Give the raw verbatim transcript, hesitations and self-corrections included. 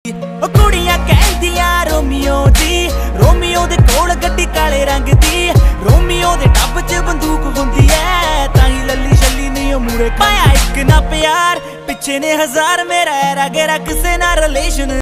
ओ कुड़ियां कहदियां रोमियो दी, रोमियो दे कोल गड्डी काले रंग दी, रोमियो दे टब च बंदूक हुंदी ऐ, ताही लल्ली शल्ली नहीं ओ मुड़े पाया एक ना प्यार, पिछे ने हजार मेरा रगे रख से ना रिलेशन।